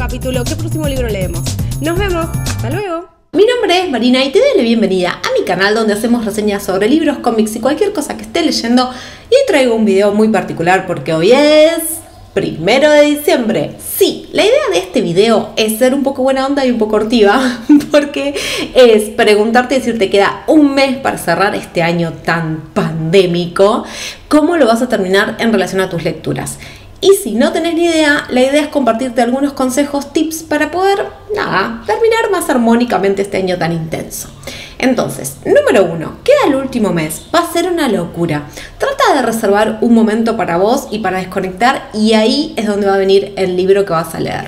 capítulo, qué próximo libro leemos. Nos vemos, hasta luego. Mi nombre es Marina y te doy la bienvenida a mi canal donde hacemos reseñas sobre libros, cómics y cualquier cosa que esté leyendo. Y hoy traigo un video muy particular porque hoy es 1 de diciembre. Sí, la idea de este video es ser un poco buena onda y un poco hortiva, porque es preguntarte si te queda un mes para cerrar este año tan pandémico, ¿cómo lo vas a terminar en relación a tus lecturas? Y si no tenés ni idea, la idea es compartirte algunos consejos, tips para poder, terminar más armónicamente este año tan intenso. Entonces, número 1, queda el último mes, va a ser una locura. Trata de reservar un momento para vos y para desconectar, y ahí es donde va a venir el libro que vas a leer.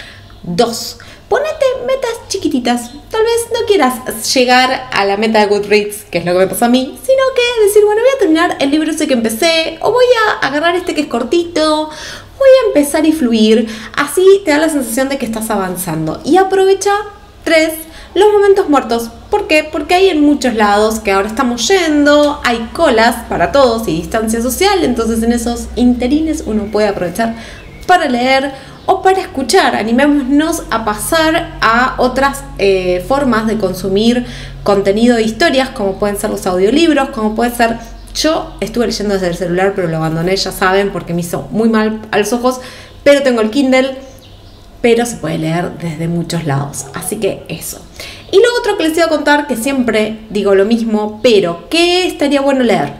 2, ponete metas chiquititas. Tal vez no quieras llegar a la meta de Goodreads, que es lo que me pasó a mí, sino que decir, bueno, voy a terminar el libro ese que empecé, o voy a agarrar este que es cortito, voy a empezar y fluir. Así te da la sensación de que estás avanzando. Y aprovecha 3, los momentos muertos. ¿Por qué? Porque hay en muchos lados que ahora estamos yendo, hay colas para todos y distancia social, entonces en esos interines uno puede aprovechar para leer o para escuchar. Animémonos a pasar a otras formas de consumir contenido de historias, como pueden ser los audiolibros, como puede ser... Yo estuve leyendo desde el celular, pero lo abandoné, ya saben, porque me hizo muy mal a los ojos, pero tengo el Kindle, pero se puede leer desde muchos lados, así que eso. Y lo otro que les iba a contar, que siempre digo lo mismo, pero ¿qué estaría bueno leer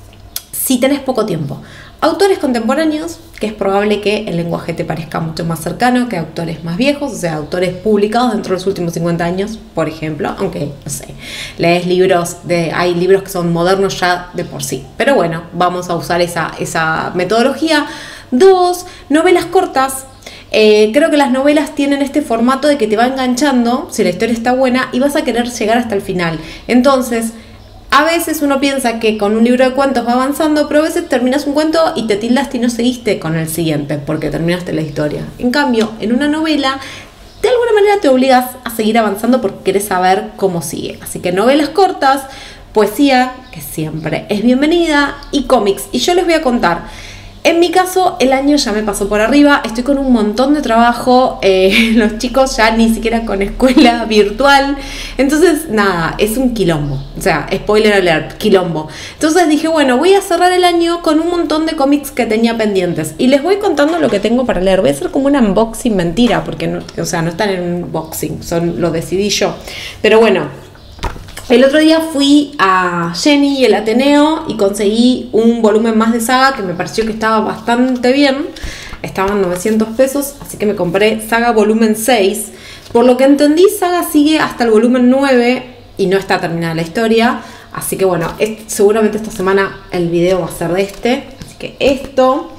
si tenés poco tiempo? Autores contemporáneos, que es probable que el lenguaje te parezca mucho más cercano que autores más viejos, o sea, autores publicados dentro de los últimos 50 años, por ejemplo, aunque, no sé, lees libros hay libros que son modernos ya de por sí, pero bueno, vamos a usar esa metodología. 2, novelas cortas. Creo que las novelas tienen este formato de que te va enganchando, si la historia está buena, y vas a querer llegar hasta el final. Entonces, a veces uno piensa que con un libro de cuentos va avanzando, pero a veces terminas un cuento y te tildaste y no seguiste con el siguiente porque terminaste la historia. En cambio, en una novela, de alguna manera te obligas a seguir avanzando porque querés saber cómo sigue. Así que novelas cortas, poesía, que siempre es bienvenida, y cómics. Y yo les voy a contar. En mi caso, el año ya me pasó por arriba, estoy con un montón de trabajo, los chicos ya ni siquiera con escuela virtual, entonces nada, es un quilombo, o sea, spoiler alert, quilombo. Entonces dije, bueno, voy a cerrar el año con un montón de cómics que tenía pendientes y les voy contando lo que tengo para leer. Voy a hacer como un unboxing mentira, porque no, o sea, no están en un unboxing, lo decidí yo, pero bueno. El otro día fui a Jenny y el Ateneo y conseguí un volumen más de Saga que me pareció que estaba bastante bien. Estaban 900 pesos, así que me compré Saga volumen 6. Por lo que entendí, Saga sigue hasta el volumen 9 y no está terminada la historia. Así que bueno, seguramente esta semana el video va a ser de este. Así que esto.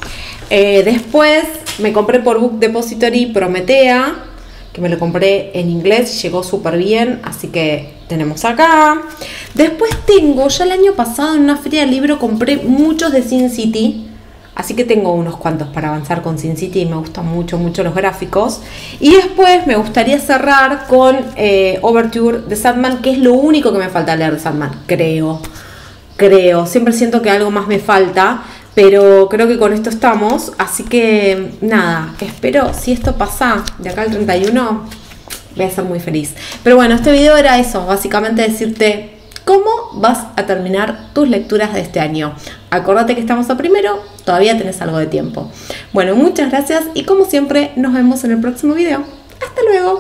Después me compré por Book Depository Prometea, que me lo compré en inglés y llegó súper bien, así que tenemos acá. Después tengo, ya el año pasado en una feria de libro compré muchos de Sin City, así que tengo unos cuantos para avanzar con Sin City y me gustan mucho los gráficos. Y después me gustaría cerrar con Overture de Sandman, que es lo único que me falta leer de Sandman, creo. Siempre siento que algo más me falta, pero creo que con esto estamos, así que nada, espero, si esto pasa de acá al 31, voy a ser muy feliz. Pero bueno, este video era eso, básicamente decirte cómo vas a terminar tus lecturas de este año. Acordate que estamos a 1, todavía tenés algo de tiempo. Bueno, muchas gracias y como siempre, nos vemos en el próximo video. Hasta luego.